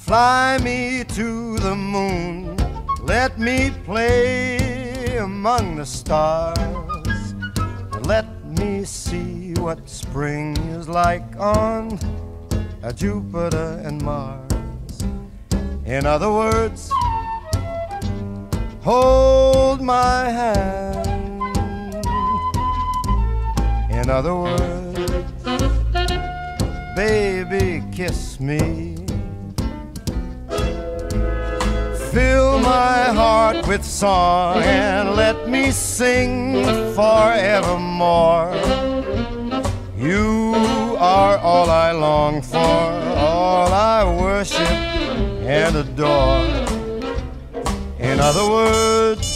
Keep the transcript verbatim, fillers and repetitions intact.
Fly me to the moon, let me play among the stars, and let me see what spring is like on Jupiter and Mars. In other words, hold my hand. In other words, baby, kiss me. Fill my heart with song and let me sing forevermore. You are all I long for, all I worship and adore. In other words,